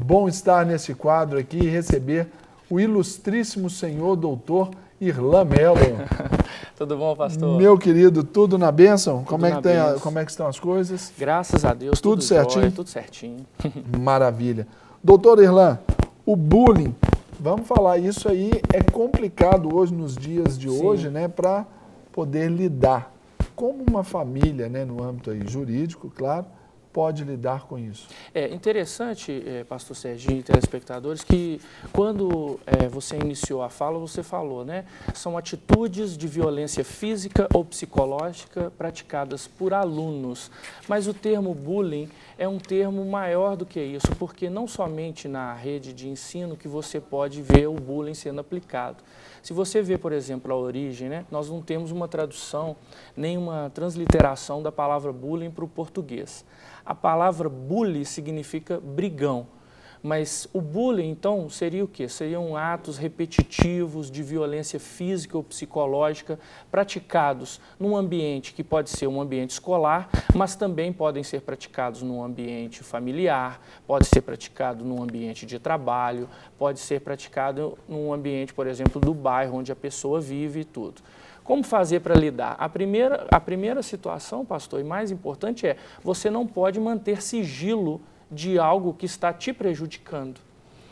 bom estar nesse quadro aqui e receber o ilustríssimo senhor doutor Irlan Mello. Tudo bom, pastor? Meu querido, tudo na bênção? Como é que estão as coisas? Graças a Deus, tudo certinho? Jóia, tudo certinho. Maravilha. Doutor Irlan, o bullying, vamos falar, isso aí é complicado hoje, nos dias de hoje, né, para poder lidar. Como uma família, né, no âmbito aí jurídico, claro, pode lidar com isso? É interessante, pastor Serginho e telespectadores, que quando você iniciou a fala, você falou, né? São atitudes de violência física ou psicológica praticadas por alunos. Mas o termo bullying é um termo maior do que isso, porque não somente na rede de ensino que você pode ver o bullying sendo aplicado. Se você vê, por exemplo, a origem, né, nós não temos uma tradução, nem uma transliteração da palavra bullying para o português. A palavra bully significa brigão, mas o bullying, então, seria o quê? Seriam atos repetitivos de violência física ou psicológica praticados num ambiente que pode ser um ambiente escolar, mas também podem ser praticados num ambiente familiar, pode ser praticado num ambiente de trabalho, pode ser praticado num ambiente, por exemplo, do bairro onde a pessoa vive e tudo. Como fazer para lidar? A primeira situação, pastor, e mais importante é, você não pode manter sigilo de algo que está te prejudicando.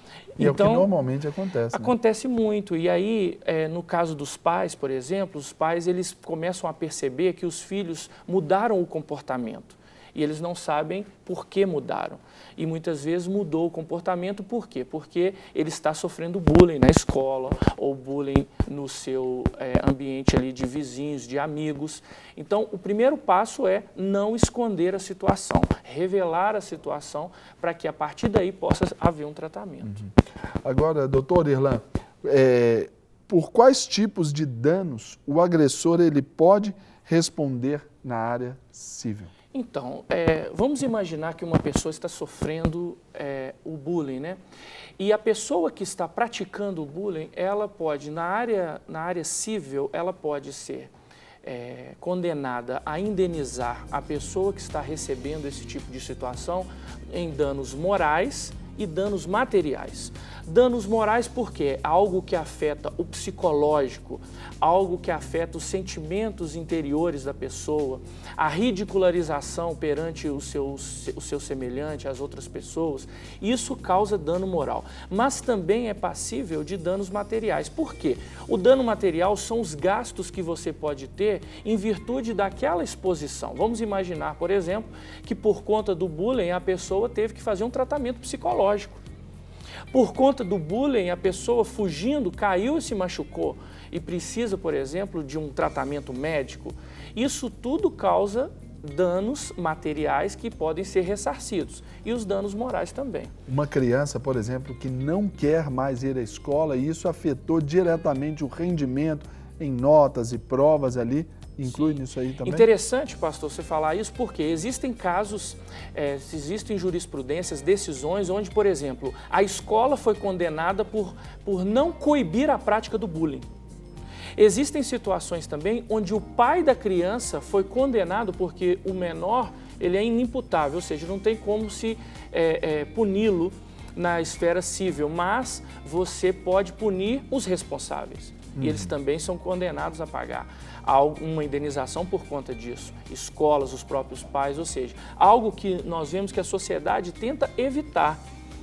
E então, é o que normalmente acontece. Acontece muito. E aí, no caso dos pais, por exemplo, os pais eles começam a perceber que os filhos mudaram o comportamento. E eles não sabem por que mudaram. E muitas vezes mudou o comportamento, por quê? Porque ele está sofrendo bullying na escola, ou bullying no seu ambiente ali de vizinhos, de amigos. Então, o primeiro passo é não esconder a situação, revelar a situação, para que a partir daí possa haver um tratamento. Agora, doutor Irlan, por quais tipos de danos o agressor ele pode responder na área civil? Então, vamos imaginar que uma pessoa está sofrendo o bullying, né? E a pessoa que está praticando o bullying, ela pode, na área civil, ela pode ser condenada a indenizar a pessoa que está recebendo esse tipo de situação em danos morais e danos materiais. Danos morais porque é algo que afeta o psicológico, algo que afeta os sentimentos interiores da pessoa, a ridicularização perante o seu semelhante, as outras pessoas, isso causa dano moral. Mas também é passível de danos materiais. Por quê? O dano material são os gastos que você pode ter em virtude daquela exposição. Vamos imaginar, por exemplo, que por conta do bullying a pessoa teve que fazer um tratamento psicológico. Por conta do bullying, a pessoa fugindo, caiu e se machucou e precisa, por exemplo, de um tratamento médico. Isso tudo causa danos materiais que podem ser ressarcidos e os danos morais também. Uma criança, por exemplo, que não quer mais ir à escola e isso afetou diretamente o rendimento em notas e provas ali, inclui nisso aí também? Interessante, pastor, você falar isso, porque existem casos, existem jurisprudências, decisões onde, por exemplo, a escola foi condenada por não coibir a prática do bullying. Existem situações também onde o pai da criança foi condenado porque o menor ele é inimputável, ou seja, não tem como se puni-lo na esfera civil, mas você pode punir os responsáveis. E eles também são condenados a pagar uma indenização por conta disso. Escolas, os próprios pais, ou seja, algo que nós vemos que a sociedade tenta evitar.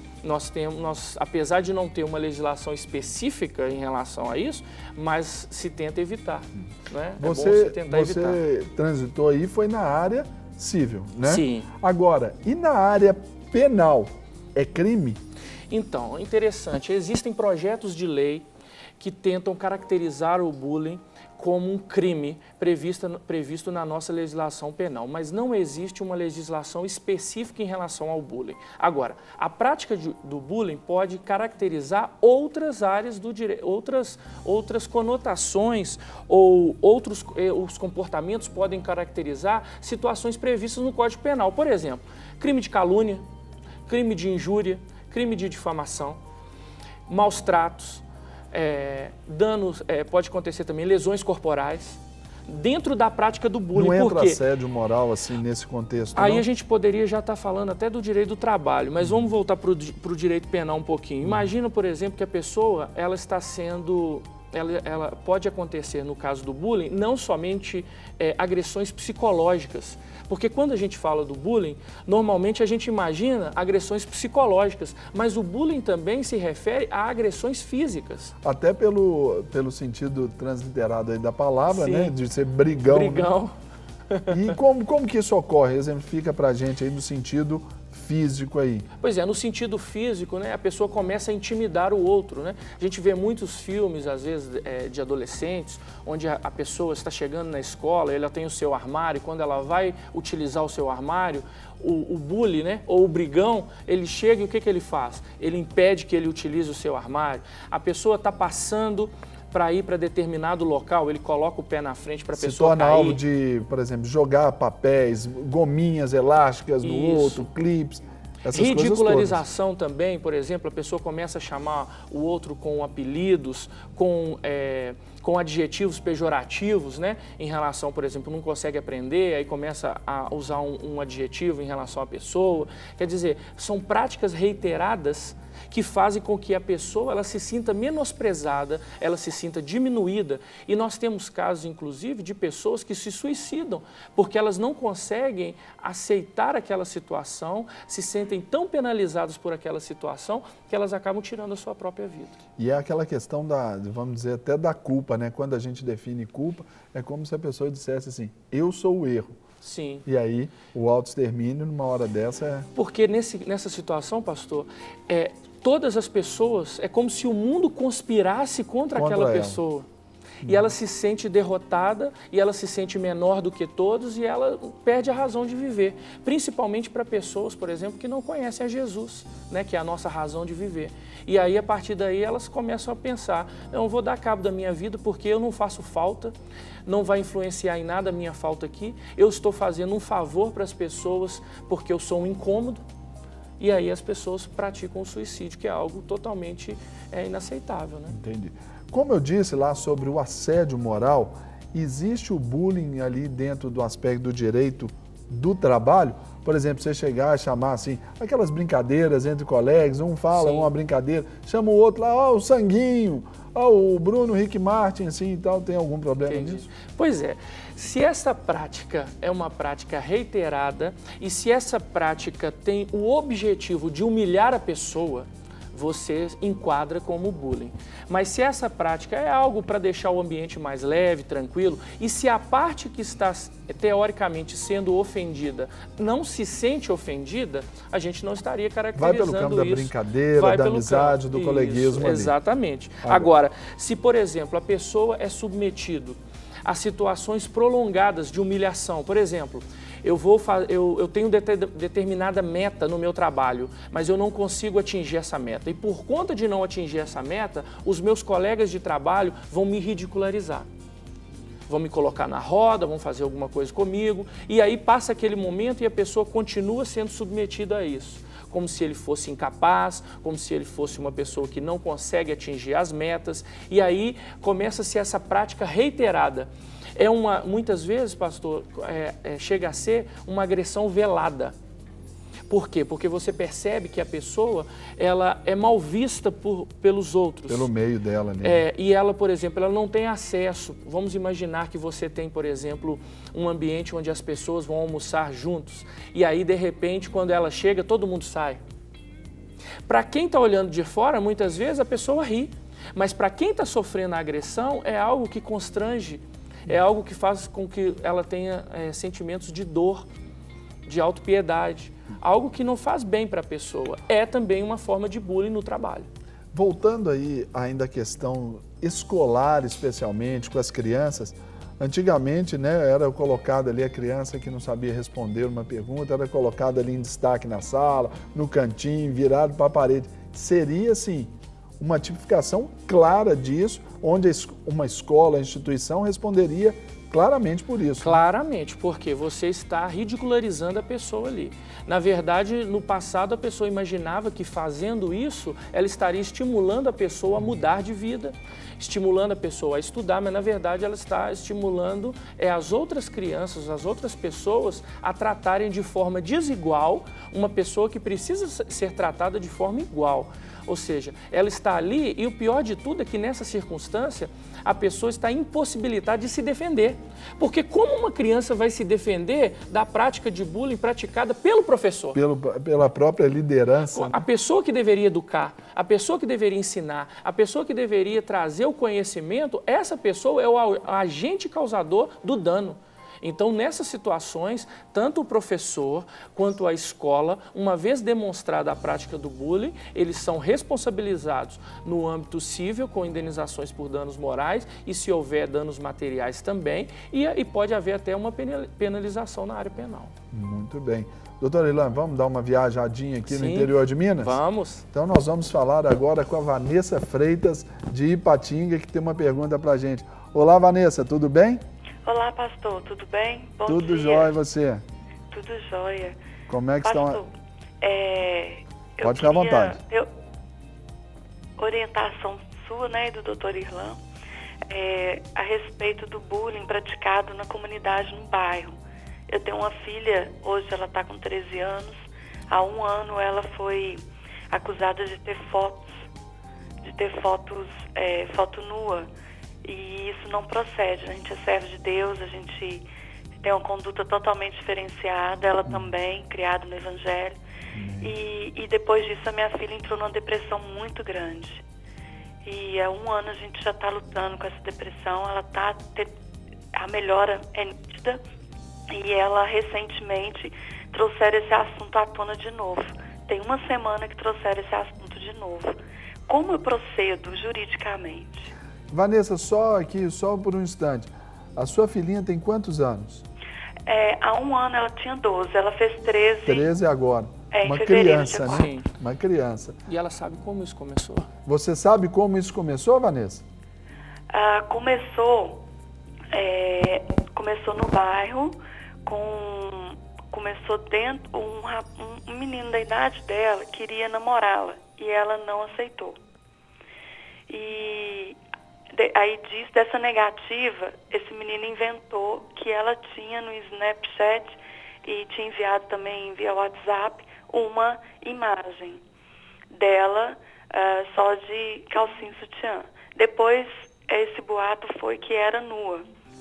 Nós, apesar de não ter uma legislação específica em relação a isso, mas se tenta evitar. Né? Você transitou aí, foi na área civil, né? Sim. Agora, e na área penal, é crime? Então, interessante, existem projetos de lei que tentam caracterizar o bullying como um crime previsto na nossa legislação penal, mas não existe uma legislação específica em relação ao bullying. Agora, a prática do bullying pode caracterizar outras áreas do direito, outras conotações ou os comportamentos podem caracterizar situações previstas no Código Penal. Por exemplo, crime de calúnia, crime de injúria, crime de difamação, maus tratos, danos, pode acontecer também lesões corporais, dentro da prática do bullying. Não entra Por quê? assédio moral assim nesse contexto, Aí não? a gente poderia já estar falando até do direito do trabalho, mas vamos voltar para o direito penal um pouquinho. Imagina, por exemplo, que a pessoa ela está sendo... Ela pode acontecer, no caso do bullying, não somente agressões psicológicas, porque quando a gente fala do bullying, normalmente a gente imagina agressões psicológicas, mas o bullying também se refere a agressões físicas. Até pelo sentido transliterado aí da palavra, Sim. né? De ser brigão. Brigão. Né? E como que isso ocorre? Exemplifica pra gente aí no sentido físico aí. Pois é, no sentido físico, né, a pessoa começa a intimidar o outro, né? A gente vê muitos filmes, às vezes, de adolescentes, onde a pessoa está chegando na escola, ela tem o seu armário, e quando ela vai utilizar o seu armário, o bully, né, ou o brigão, ele chega e o que ele faz? Ele impede que ele utilize o seu armário. A pessoa está passando para ir para determinado local, ele coloca o pé na frente para a pessoa cair. Se torna alvo de, por exemplo, jogar papéis, gominhas elásticas no outro, clipes, essas coisas todas. Ridicularização também, por exemplo, a pessoa começa a chamar o outro com apelidos, com adjetivos pejorativos, né? Em relação, por exemplo, não consegue aprender, aí começa a usar um adjetivo em relação à pessoa. Quer dizer, são práticas reiteradas que fazem com que a pessoa ela se sinta menosprezada, ela se sinta diminuída. E nós temos casos, inclusive, de pessoas que se suicidam, porque elas não conseguem aceitar aquela situação, se sentem tão penalizadas por aquela situação, que elas acabam tirando a sua própria vida. E é aquela questão vamos dizer, até da culpa, né? Quando a gente define culpa, é como se a pessoa dissesse assim, eu sou o erro. Sim. E aí, o autoextermínio, numa hora dessa, é... Porque nessa situação, pastor, todas as pessoas, é como se o mundo conspirasse contra aquela pessoa. E ela se sente derrotada, e ela se sente menor do que todos, e ela perde a razão de viver. Principalmente para pessoas, por exemplo, que não conhecem a Jesus, né, que é a nossa razão de viver. E aí, a partir daí, elas começam a pensar, eu vou dar cabo da minha vida porque eu não faço falta, não vai influenciar em nada a minha falta aqui, eu estou fazendo um favor para as pessoas porque eu sou um incômodo. E aí as pessoas praticam o suicídio, que é algo totalmente inaceitável, né? Entendi. Como eu disse lá sobre o assédio moral, existe o bullying ali dentro do aspecto do direito do trabalho? Por exemplo, você chegar e chamar assim, aquelas brincadeiras entre colegas, um fala uma brincadeira, chama o outro lá, ó, o Sanguinho, ó, o Bruno Rick Martin, assim e tal, tem algum problema nisso? Pois é, se essa prática é uma prática reiterada e se essa prática tem o objetivo de humilhar a pessoa, você enquadra como bullying. Mas se essa prática é algo para deixar o ambiente mais leve, tranquilo, e se a parte que está teoricamente sendo ofendida não se sente ofendida, a gente não estaria caracterizando isso. Vai pelo campo da brincadeira, da amizade, do coleguismo ali. Exatamente. Agora, se por exemplo a pessoa é submetida a situações prolongadas de humilhação, por exemplo, eu tenho determinada meta no meu trabalho, mas eu não consigo atingir essa meta. E por conta de não atingir essa meta, os meus colegas de trabalho vão me ridicularizar. Vão me colocar na roda, vão fazer alguma coisa comigo, e aí passa aquele momento e a pessoa continua sendo submetida a isso. Como se ele fosse incapaz, como se ele fosse uma pessoa que não consegue atingir as metas, e aí começa-se essa prática reiterada. Muitas vezes, pastor, chega a ser uma agressão velada. Por quê? Porque você percebe que a pessoa ela é mal vista pelos outros. Pelo meio dela, né? E ela, por exemplo, ela não tem acesso. Vamos imaginar que você tem, por exemplo, um ambiente onde as pessoas vão almoçar juntos. E aí, de repente, quando ela chega, todo mundo sai. Para quem está olhando de fora, muitas vezes a pessoa ri. Mas para quem está sofrendo a agressão, é algo que constrange. É algo que faz com que ela tenha sentimentos de dor, de autopiedade. Algo que não faz bem para a pessoa. É também uma forma de bullying no trabalho. Voltando aí ainda à questão escolar, especialmente com as crianças, antigamente, né, era colocada ali a criança que não sabia responder uma pergunta, era colocada ali em destaque na sala, no cantinho, virado para a parede. Seria, assim, uma tipificação clara disso, onde uma escola, a instituição responderia claramente por isso. Claramente, porque você está ridicularizando a pessoa ali. Na verdade, no passado, a pessoa imaginava que fazendo isso, ela estaria estimulando a pessoa a mudar de vida, estimulando a pessoa a estudar, mas na verdade ela está estimulando as outras crianças, as outras pessoas a tratarem de forma desigual uma pessoa que precisa ser tratada de forma igual. Ou seja, ela está ali e o pior de tudo é que nessa circunstância a pessoa está impossibilitada de se defender. Porque como uma criança vai se defender da prática de bullying praticada pelo professor? Pela própria liderança. A pessoa que deveria educar, a pessoa que deveria ensinar, a pessoa que deveria trazer o conhecimento, essa pessoa é o agente causador do dano. Então, nessas situações, tanto o professor quanto a escola, uma vez demonstrada a prática do bullying, eles são responsabilizados no âmbito civil, com indenizações por danos morais e, se houver danos materiais também, e pode haver até uma penalização na área penal. Muito bem. Doutora Irlan, vamos dar uma viajadinha aqui no interior de Minas? Vamos. Então, nós vamos falar agora com a Vanessa Freitas, de Ipatinga, que tem uma pergunta para a gente. Olá, Vanessa, tudo bem? Olá, pastor, tudo bem? Bom dia. Tudo jóia, e você? Tudo jóia. Como é que pastor, estão? Pode ficar à vontade. Orientação sua, né, e do doutor Irlan, a respeito do bullying praticado na comunidade no bairro. Eu tenho uma filha, hoje ela está com 13 anos, há 1 ano ela foi acusada de ter foto nua. E isso não procede, a gente é servo de Deus, a gente tem uma conduta totalmente diferenciada, ela também, criada no Evangelho. E depois disso a minha filha entrou numa depressão muito grande. E há 1 ano a gente já está lutando com essa depressão, a melhora é nítida e ela recentemente trouxeram esse assunto à tona de novo. Tem 1 semana que trouxeram esse assunto de novo. Como eu procedo juridicamente? Vanessa, só por um instante. A sua filhinha tem quantos anos? Há 1 ano ela tinha 12, ela fez 13. 13 agora. Uma criança, né? Sim. Uma criança. E ela sabe como isso começou? Você sabe como isso começou, Vanessa? Começou no bairro, começou dentro, um menino da idade dela queria namorá-la e ela não aceitou. E aí dessa negativa, esse menino inventou que ela tinha no Snapchat e tinha enviado também via WhatsApp uma imagem dela só de calcinha e sutiã. Depois, esse boato foi que era nua.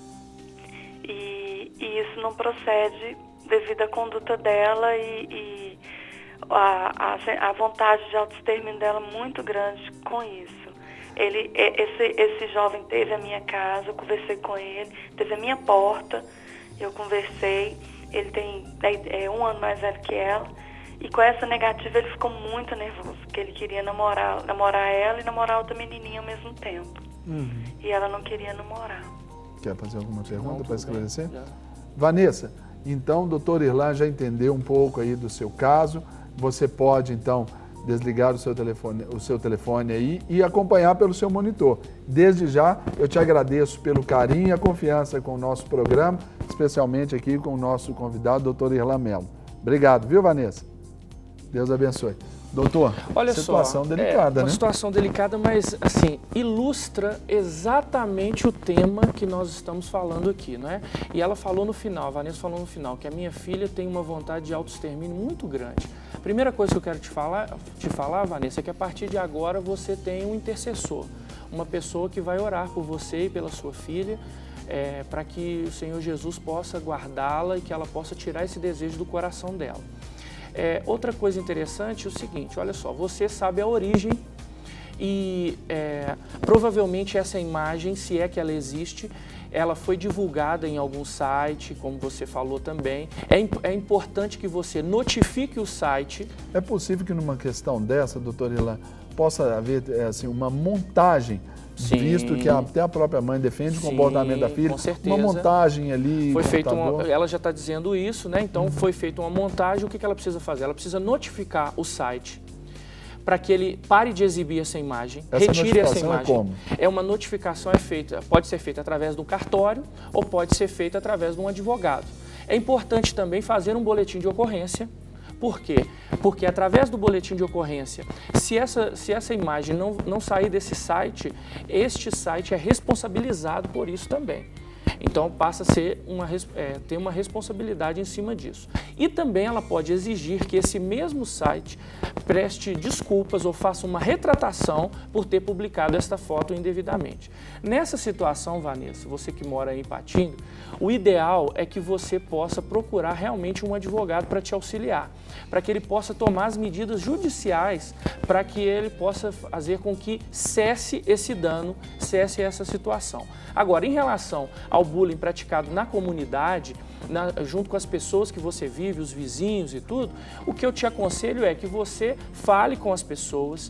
E isso não procede devido à conduta dela e a vontade de autoextermínio dela muito grande com isso. Esse jovem teve a minha casa, eu conversei com ele, teve a minha porta, eu conversei, ele tem 1 ano mais velho que ela, e com essa negativa ele ficou muito nervoso, porque ele queria namorar ela e namorar outra menininha ao mesmo tempo. E ela não queria namorar. Quer fazer alguma pergunta para esclarecer? Vanessa, então o doutor Irlan já entendeu um pouco aí do seu caso, você pode então desligar o seu telefone aí e acompanhar pelo seu monitor. Desde já, eu te agradeço pelo carinho e a confiança com o nosso programa, especialmente aqui com o nosso convidado, doutor Irlan Mello. Obrigado, viu, Vanessa? Deus abençoe. Doutor, olha situação delicada, né? Uma situação delicada, mas, assim, ilustra exatamente o tema que nós estamos falando aqui, não é? E ela falou no final, a Vanessa falou no final, que a minha filha tem uma vontade de autoextermínio muito grande. A primeira coisa que eu quero te falar, Vanessa, é que a partir de agora você tem um intercessor, uma pessoa que vai orar por você e pela sua filha, para que o Senhor Jesus possa guardá-la e que ela possa tirar esse desejo do coração dela. Outra coisa interessante é o seguinte, olha só, você sabe a origem e provavelmente essa imagem, se é que ela existe, ela foi divulgada em algum site, como você falou também. É importante que você notifique o site. É possível que numa questão dessa, doutor Irlan, possa haver assim, uma montagem, sim, visto que até a própria mãe defende, sim, o comportamento da filha, com certeza. Uma montagem ali. Foi feito ela já está dizendo isso, né? Então foi feita uma montagem, o que ela precisa fazer? Ela precisa notificar o site. para que ele pare de exibir essa imagem, essa retire essa notificação imagem. É como? É uma notificação, pode ser feita através do cartório ou pode ser feita através de um advogado. É importante também fazer um boletim de ocorrência. Por quê? Porque através do boletim de ocorrência, se essa imagem não sair desse site, este site é responsabilizado por isso também. Então passa a ser ter uma responsabilidade em cima disso. E também ela pode exigir que esse mesmo site preste desculpas ou faça uma retratação por ter publicado esta foto indevidamente. Nessa situação, Vanessa, você que mora aí em Patinga, o ideal é que você possa procurar realmente um advogado para te auxiliar, para que ele possa tomar as medidas judiciais para que ele possa fazer com que cesse esse dano, cesse essa situação. Agora, em relação ao bullying praticado na comunidade, junto com as pessoas que você vive, os vizinhos e tudo, o que eu te aconselho é que você fale com as pessoas,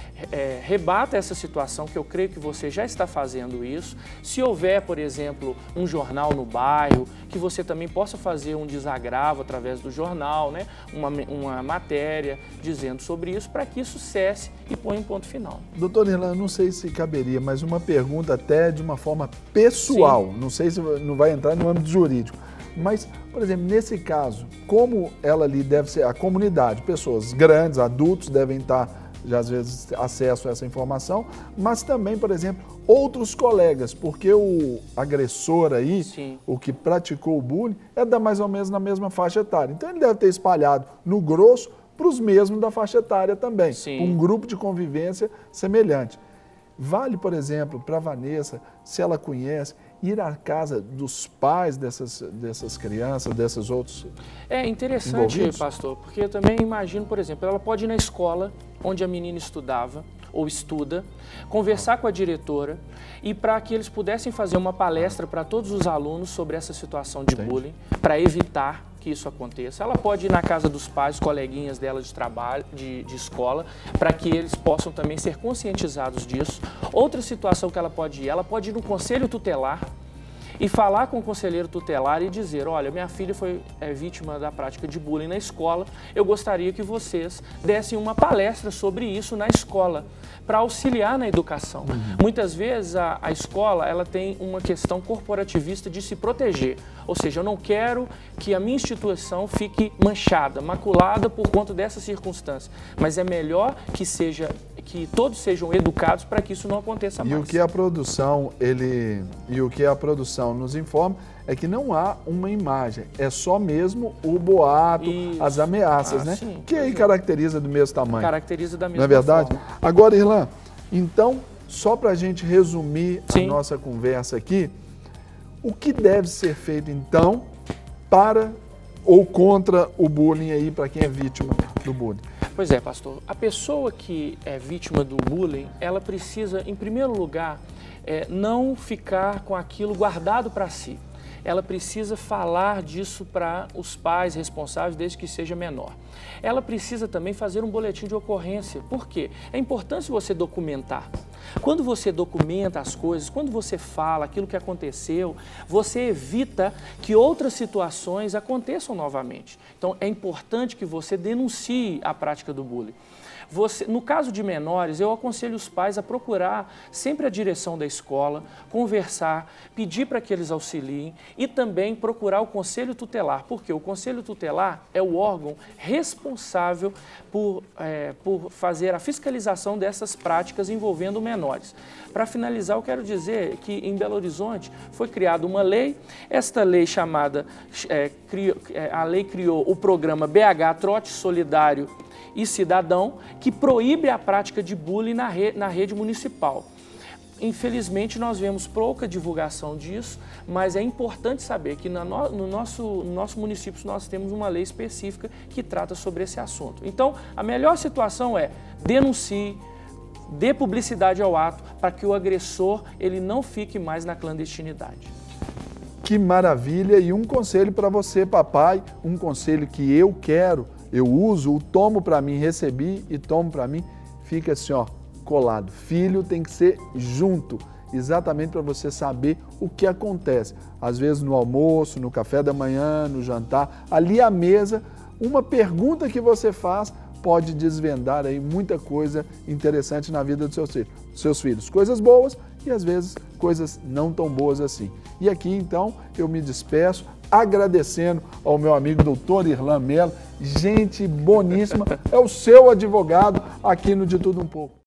rebata essa situação, que eu creio que você já está fazendo isso. Se houver, por exemplo, um jornal no bairro, que você também possa fazer um desagravo através do jornal, né? Uma matéria dizendo sobre isso, para que isso cesse e ponha um ponto final. Doutor Irlan, não sei se caberia, mas uma pergunta até de uma forma pessoal, Sim. Não sei se não vai entrar no âmbito jurídico, mas, por exemplo, nesse caso, como ela ali deve ser, a comunidade, pessoas grandes, adultos devem estar já às vezes acesso a essa informação, mas também, por exemplo, outros colegas, porque o agressor aí, Sim. O que praticou o bullying, mais ou menos na mesma faixa etária. Então ele deve ter espalhado no grosso para os mesmos da faixa etária também, Sim. Um grupo de convivência semelhante. Vale, por exemplo, para a Vanessa, se ela conhece, ir à casa dos pais dessas crianças, desses outros É interessante, pastor, porque eu também imagino, por exemplo, ela pode ir na escola onde a menina estudava ou estuda, conversar com a diretora e para que eles pudessem fazer uma palestra para todos os alunos sobre essa situação de bullying, para evitar que isso aconteça. Ela pode ir na casa dos pais, coleguinhas dela de trabalho, de escola, para que eles possam também ser conscientizados disso. Outra situação que ela pode ir no conselho tutelar e falar com o conselheiro tutelar e dizer, olha, minha filha foi vítima da prática de bullying na escola, eu gostaria que vocês dessem uma palestra sobre isso na escola, para auxiliar na educação. Muitas vezes a escola ela tem uma questão corporativista de se proteger, ou seja, eu não quero que a minha instituição fique manchada, maculada por conta dessa circunstância, mas é melhor que todos sejam educados para que isso não aconteça mais. E o que a produção nos informa é que não há uma imagem, é só mesmo o boato, isso. As ameaças, né? Sim, que aí caracteriza do mesmo tamanho. Caracteriza da mesma Não é verdade? forma. Agora, Irlan, então, só para a gente resumir Sim. a nossa conversa aqui, o que deve ser feito, então, para ou contra o bullying aí, para quem é vítima do bullying? Pois é, pastor. A pessoa que é vítima do bullying, ela precisa, em primeiro lugar, não ficar com aquilo guardado para si. Ela precisa falar disso para os pais responsáveis, desde que seja menor. Ela precisa também fazer um boletim de ocorrência. Por quê? É importante você documentar. Quando você documenta as coisas, quando você fala aquilo que aconteceu, você evita que outras situações aconteçam novamente. Então, é importante que você denuncie a prática do bullying. No caso de menores, eu aconselho os pais a procurar sempre a direção da escola, conversar, pedir para que eles auxiliem e também procurar o conselho tutelar, porque o conselho tutelar é o órgão responsável por fazer a fiscalização dessas práticas envolvendo menores. Para finalizar, eu quero dizer que em Belo Horizonte foi criada uma lei, esta lei chamada, a lei criou o programa BH Trote Solidário e Cidadão, que proíbe a prática de bullying na rede municipal. Infelizmente, nós vemos pouca divulgação disso, mas é importante saber que no nosso município nós temos uma lei específica que trata sobre esse assunto. Então, a melhor situação é denuncie, dê publicidade ao ato para que o agressor ele não fique mais na clandestinidade. Que maravilha! E um conselho para você, papai, um conselho que eu quero, eu uso, o tomo para mim, recebi e tomo para mim, fica assim, ó, colado. Filho tem que ser junto, exatamente para você saber o que acontece. Às vezes no almoço, no café da manhã, no jantar, ali à mesa, uma pergunta que você faz pode desvendar aí muita coisa interessante na vida dos seus filhos. Coisas boas e às vezes coisas não tão boas assim. E aqui então eu me despeço agradecendo ao meu amigo doutor Irlan Mello, gente boníssima, é o seu advogado aqui no De Tudo Um Pouco.